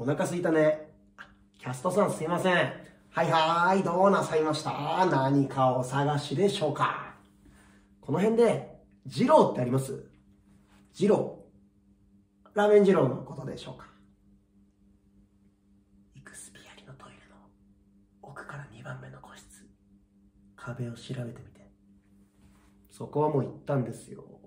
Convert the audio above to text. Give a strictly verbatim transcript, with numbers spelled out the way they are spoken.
お腹すいたね。キャストさんすいません。はいはーい、どうなさいました？何かお探しでしょうか？この辺で、二郎ってあります？二郎。ラーメン二郎のことでしょうか？イクスピアリのトイレの奥からにばんめの個室。壁を調べてみて。そこはもう行ったんですよ。